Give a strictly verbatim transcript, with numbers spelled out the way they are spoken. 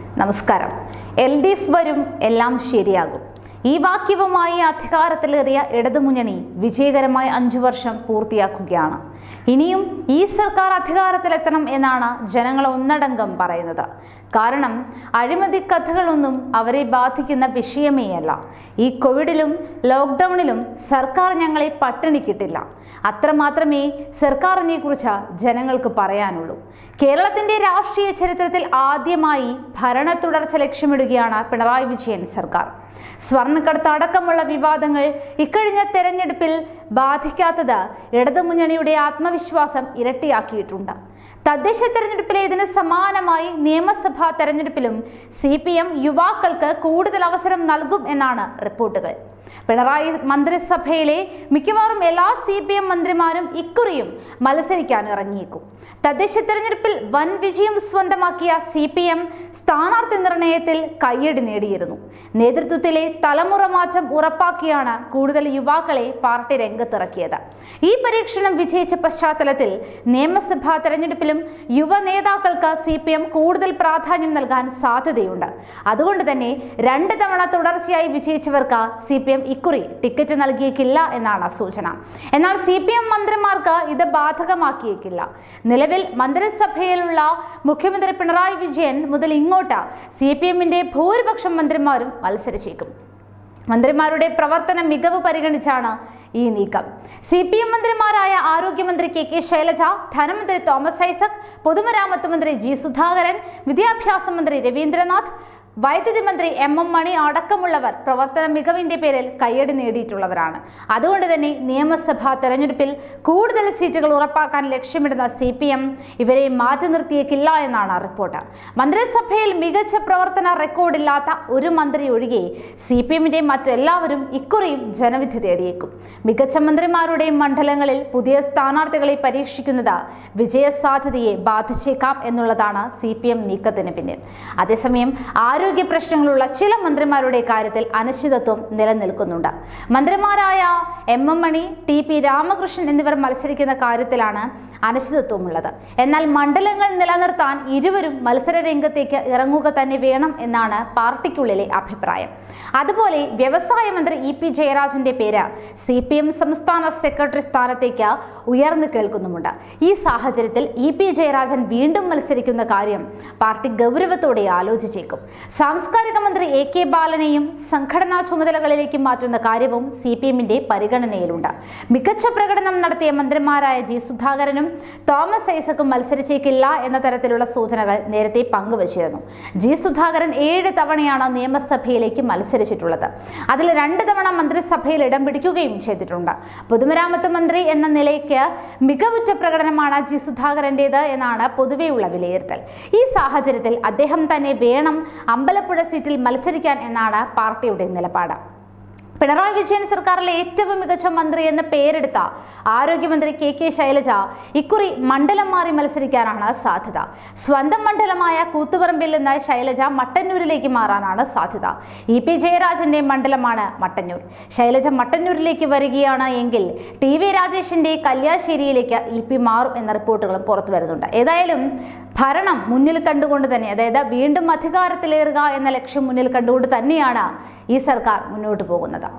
നമസ്കാരം. L D F വരും, എല്ലാം ശരിയാകും. ഈ വാക്യവുമായി അധികാരത്തിലേറിയ ഇടതുമുന്നണി വിജയകരമായി അഞ്ചു വർഷം പൂർത്തിയാക്കുകയാണ്. ഇനിയും ഈ സർക്കാർ അധികാരത്തിലെത്തണം എന്നാണ് ജനങ്ങൾ ഒന്നടങ്കം പറയുന്നത്. കാരണം അഴിമതി കഥകളൊന്നും അവരെ ബാധിക്കുന്ന വിഷയമേയല്ല. ഈ കോവിഡിലും ലോക്ക്ഡൌണിലും സർക്കാർ ഞങ്ങളെ പട്ടിണിക്കിട്ടില്ല. അത്രമാത്രമേ സർക്കാരിനെ കുറിച്ച് ജനങ്ങൾക്ക് പറയാനുള്ളൂ. കേരളത്തിന്റെ രാഷ്ട്രീയ ചരിത്രത്തിൽ ആദ്യമായി ഭരണ തുടർച്ച ലക്ഷ്യമിടുകയാണ് പിണറായി വിജയൻ സർക്കാർ. സ്വർണ്ണക്കടത്ത് അടക്കമുള്ള വിവാദങ്ങൾ ഇക്കഴിഞ്ഞ തെരഞ്ഞെടുപ്പിൽ ബാധിക്കാത്തത് ഇടതുമുന്നണിയുടെ ആത്മവിശ്വാസം ഇരട്ടിയാക്കിയിട്ടുണ്ട്. തദ്ദേശ തെരഞ്ഞെടുപ്പിലെ ഇതിന് സമാനമായി നിയമസഭാ തെരഞ്ഞെടുപ്പിലും സി പി എം യുവാക്കൾക്ക് കൂടുതൽ അവസരം നൽകും എന്നാണ് റിപ്പോർട്ടുകൾ. പിണറായി മന്ത്രിസഭയിലെ മിക്കവാറും എല്ലാ സി പി എം മന്ത്രിമാരും ഇക്കുറിയും മത്സരിക്കാൻ ഇറങ്ങിയേക്കും. തദ്ദേശ തെരഞ്ഞെടുപ്പിൽ വൻ വിജയം സ്വന്തമാക്കിയ സി പി എം സ്ഥാനാർത്ഥി നിർണയത്തിൽ കയ്യടി നേടിയിരുന്നു. നേതൃത്വത്തിലെ തലമുറ മാറ്റം ഉറപ്പാക്കിയാണ് കൂടുതൽ യുവാക്കളെ പാർട്ടി രംഗത്തിറക്കിയത്. ഈ പരീക്ഷണം വിജയിച്ച പശ്ചാത്തലത്തിൽ നിയമസഭാ തെരഞ്ഞെടുപ്പിലും യുവ നേതാക്കൾക്ക് സി പി എം കൂടുതൽ പ്രാധാന്യം നൽകാൻ സാധ്യതയുണ്ട്. അതുകൊണ്ട് തന്നെ രണ്ട് തവണ തുടർച്ചയായി വിജയിച്ചവർക്ക് സി പി എം ഇക്കുറി ടിക്കറ്റ് നൽകിയേക്കില്ല എന്നാണ് സൂചന. എന്നാൽ സി പി എം മന്ത്രിമാർക്ക് ഇത് ബാധകമാക്കിയേക്കില്ല. നിലവിൽ മന്ത്രിസഭയിലുള്ള മുഖ്യമന്ത്രി പിണറായി വിജയൻ മുതൽ ഇങ്ങോട്ട് സി പി എമ്മിന്റെ ഭൂരിപക്ഷം മന്ത്രിമാരും മത്സരിച്ചേക്കും. മന്ത്രിമാരുടെ പ്രവർത്തന മികവ് പരിഗണിച്ചാണ് ഈ നീക്കം. സി പി എം മന്ത്രിമാരായ ആരോഗ്യമന്ത്രി കെ കെ ശൈലജ, ധനമന്ത്രി തോമസ് ഐസക്, പൊതുമരാമത്ത് മന്ത്രി ജി സുധാകരൻ, വിദ്യാഭ്യാസ മന്ത്രി രവീന്ദ്രനാഥ്, വൈദ്യുതി മന്ത്രി എം എം മണി അടക്കമുള്ളവർ പ്രവർത്തന മികവിന്റെ പേരിൽ കയ്യടി നേടിയിട്ടുള്ളവരാണ്. അതുകൊണ്ട് തന്നെ നിയമസഭാ തെരഞ്ഞെടുപ്പിൽ കൂടുതൽ സീറ്റുകൾ ഉറപ്പാക്കാൻ ലക്ഷ്യമിടുന്ന സി പി എം ഇവരെ മാറ്റി നിർത്തിയേക്കില്ല എന്നാണ് റിപ്പോർട്ട്. മന്ത്രിസഭയിൽ മികച്ച പ്രവർത്തന റെക്കോർഡില്ലാത്ത ഒരു മന്ത്രി ഒഴികെ സി പി എമ്മിന്റെ മറ്റെല്ലാവരും ഇക്കുറിയും ജനവിധി തേടിയേക്കും. മികച്ച മന്ത്രിമാരുടെ മണ്ഡലങ്ങളിൽ പുതിയ സ്ഥാനാർത്ഥികളെ പരീക്ഷിക്കുന്നത് വിജയസാധ്യതയെ ബാധിച്ചേക്കാം എന്നുള്ളതാണ് സി പി എം നീക്കത്തിന് പിന്നിൽ. അതേസമയം ആരോഗ്യ പ്രശ്നങ്ങളുള്ള ചില മന്ത്രിമാരുടെ കാര്യത്തിൽ അനിശ്ചിതത്വം നിലനിൽക്കുന്നുണ്ട്. മന്ത്രിമാരായ M M Mani, T P Ramakrishnan എന്നിവർ മത്സരിക്കുന്ന കാര്യത്തിലാണ് അനിശ്ചിതത്വമുള്ളത്. എന്നാൽ മണ്ഡലങ്ങൾ നിലനിർത്താൻ ഇരുവരും മത്സര രംഗത്തേക്ക് ഇറങ്ങുക തന്നെ വേണം എന്നാണ് പാർട്ടിക്കുള്ളിലെ അഭിപ്രായം. അതുപോലെ വ്യവസായ മന്ത്രി ഇ പി ജയരാജന്റെ പേര് സി പി എം സംസ്ഥാന സെക്രട്ടറി സ്ഥാനത്തേക്ക് ഉയർന്നു കേൾക്കുന്നുമുണ്ട്. ഈ സാഹചര്യത്തിൽ ഇ പി ജയരാജൻ വീണ്ടും മത്സരിക്കുന്ന കാര്യം പാർട്ടി ഗൗരവത്തോടെ ആലോചിച്ചേക്കും. സാംസ്കാരിക മന്ത്രി എ കെ ബാലനെയും സംഘടനാ ചുമതലകളിലേക്ക് മാറ്റുന്ന കാര്യവും സി പി എമ്മിന്റെ പരിഗണനയിലുണ്ട്. മികച്ച പ്രകടനം നടത്തിയ മന്ത്രിമാരായ ജി സുധാകരനും തോമസ് ഐസക്കും മത്സരിച്ചേക്കില്ല എന്ന തരത്തിലുള്ള സൂചനകൾ നേരത്തെ പങ്കുവച്ചിരുന്നു. ജി സുധാകരൻ ഏഴ് തവണയാണ് നിയമസഭയിലേക്ക് മത്സരിച്ചിട്ടുള്ളത്. അതിൽ രണ്ട് തവണ മന്ത്രിസഭയിൽ ഇടം പിടിക്കുകയും ചെയ്തിട്ടുണ്ട്. പൊതുമരാമത്ത് മന്ത്രി എന്ന നിലയ്ക്ക് മികവുറ്റ പ്രകടനമാണ് ജി സുധാകരന്റേത് എന്നാണ് പൊതുവെയുള്ള വിലയിരുത്തൽ. ഈ സാഹചര്യത്തിൽ അദ്ദേഹം തന്നെ വേണം അമ്പലപ്പുഴ സീറ്റിൽ മത്സരിക്കാൻ എന്നാണ് പാർട്ടിയുടെ നിലപാട്. പിണറായി വിജയൻ സർക്കാരിലെ ഏറ്റവും മികച്ച മന്ത്രി എന്ന് പേരെടുത്ത ആരോഗ്യമന്ത്രി കെ കെ ശൈലജ ഇക്കുറി മണ്ഡലം മാറി മത്സരിക്കാനാണ് സാധ്യത. സ്വന്തം മണ്ഡലമായ കൂത്തുപറമ്പിൽ നിന്ന് ശൈലജ മട്ടന്നൂരിലേക്ക് മാറാനാണ് സാധ്യത. ഇ പി ജയരാജന്റെ മണ്ഡലമാണ് മട്ടന്നൂർ. ശൈലജ മട്ടന്നൂരിലേക്ക് വരികയാണ് എങ്കിൽ ടി വി രാജേഷിന്റെ കല്യാശ്ശേരിയിലേക്ക് ഇ പി മാറും എന്ന റിപ്പോർട്ടുകളും പുറത്തു വരുന്നുണ്ട്. ഏതായാലും ഭരണം മുന്നിൽ കണ്ടുകൊണ്ട് തന്നെ, അതായത് വീണ്ടും അധികാരത്തിലേറുക എന്ന ലക്ഷ്യം മുന്നിൽ കണ്ടുകൊണ്ട് തന്നെയാണ് ഈ സർക്കാർ മുന്നോട്ട് പോകുന്നത്.